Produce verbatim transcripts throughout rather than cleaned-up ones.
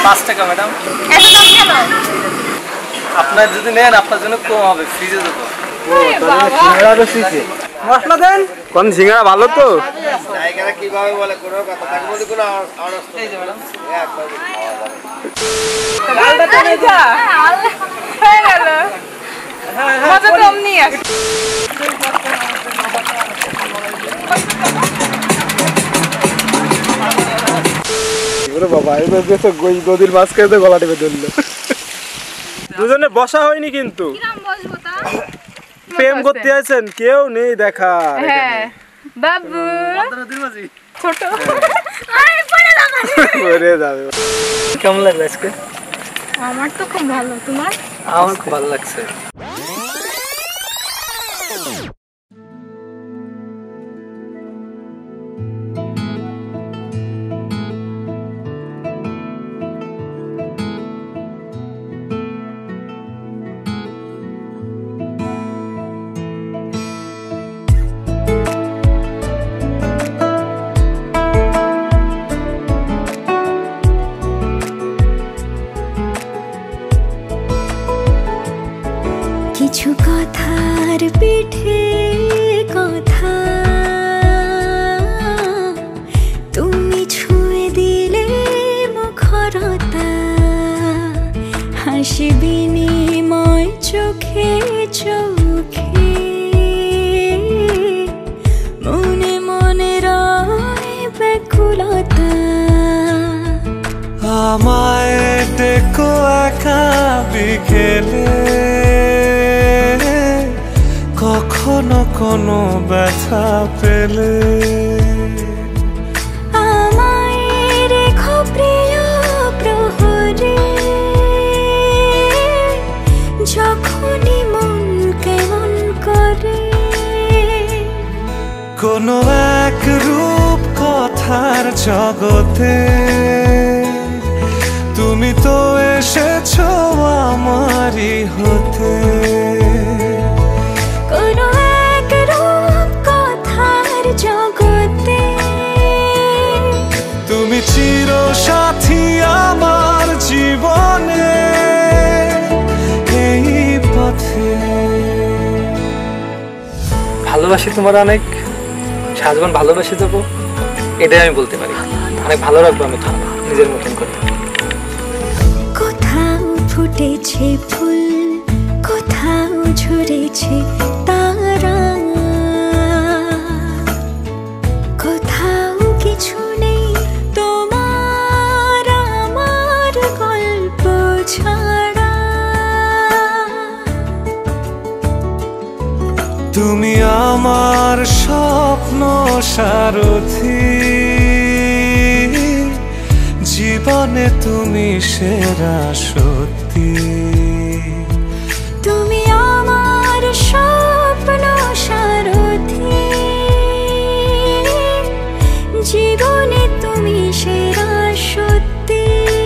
পাঁচ টাকা ম্যাডাম। এত দাম কেন? আপনার যদি নেন আপনার জন্য কম হবে, ফ্রিজে দেবো। মশলা দেন। কোন সিঙ্গারা ভালো তো? জায়গাটা কিভাবে বলে কোনো কথা তার মধ্যে কোনো আওয়াজ এই যে ম্যাডাম একবার ডালটা টেনে যা হয়ে গেল। মজা কম নিয়ে আস। বাবা এবার তো নদীর মাছ খেতে গলা টেপে ধরলো। দুজনে বসা হয়নি কিন্তু প্রেম করতে আছেন, কেউ নেই দেখা। হ্যাঁ বাবু ছোট কেমন লাগলো আজকে? আমার তো খুব ভালো। তোমার? আমার খুব ভালো লাগছে। কিছু কথার পিঠে কথা তুমি ছুঁয়ে দিলে মুখরতা, হাসি বিনিময় চোখে চোখে, মনে মনে রয় ব্যাকুলতা। আমায় দেখো একা বিকেলে, কখনো কোনো ব্যথা পেলে আমায় রেখো প্রিয় প্রহরে, যখনই মন কেমন করে। কোনো এক রূপ কথার জগতে তুমি তো এসেছো আমারই হতে। কোনো এক রূপ কথার জগতে তুমি চির সাথী আমার জীবনে এই পথে। ভালোবাসি তোমার অনেক, সারাজীবন ভালোবাসি দেবো, এটাই আমি বলতে পারি। অনেক ভালো রাখবো আমি তোমার নিজের মতন করে। কোথাও ফুটেছে ফুল, কোথাও ঝরেছে তারা, কোথাও কিছু নেই তোমার আমার গল্প ছাড়া। তুমি আমার স্বপ্ন সারথি, জীবনে তুমি সেরা সত্যি। তুমি আমার স্বপ্ন সারথি, জীবনে তুমি সেরা সত্যি।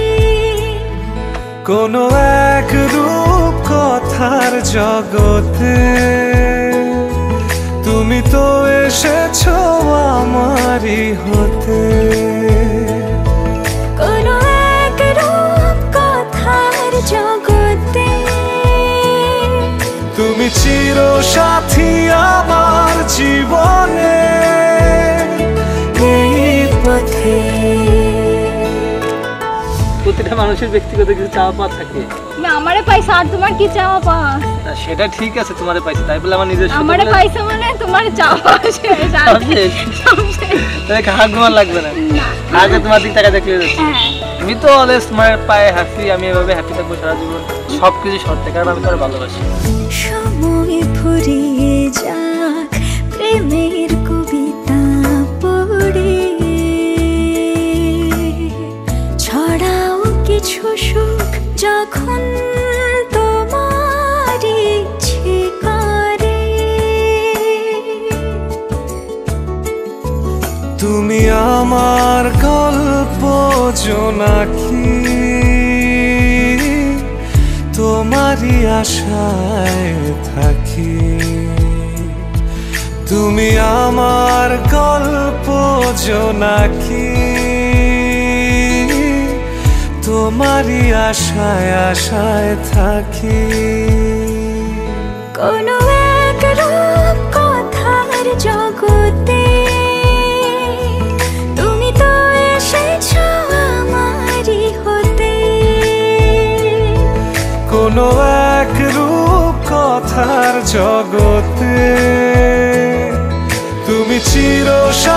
কোনো এক রূপ কথার জগতে তুমি তো এসেছো আমারই হতে। কোনো এক রূপ কথার জগতে তুমি চির সাথী আমার জীবনে এই পথে। প্রতিটা মানুষের ব্যক্তিগত কিছু চাওয়া পাওয়া থাকে। না আমারে পাইছো আর তোমার কি চাওয়া পাওয়া? তা সেটা ঠিক আছে, তোমারে পাইছি তাই বলে আমার নিজের আমারে পাইছো মানে তোমার চাওয়া শেষ। তাহলে হাত ঘুমান লাগবে না, আগে তোমার দিক টাকা দেখলে আমি তো অলওয়েজ তোমার পায়ে হ্যাপি, আমি এভাবে হ্যাপি থাকবো সারা জীবন, সবকিছু শর্তে, কারণ আমি তোমার ভালোবাসি। সময় ফুরিয়ে যাক প্রেমের কবিতা পড়ে, ছড়াও কিছু সুখ যখন তোমার ইচ্ছে করে। তুমি আমার গল্প জোনাকি, তোমারই আশায় থাকি। তুমি আমার গল্প জোনাকি, তোমারই আশায় আশায় থাকি। কোনো এক রূপ কথার জগতে তুমি তো এসেছো আমারই হতে। কোনো এক রূপ কথার জগতে তুমি চির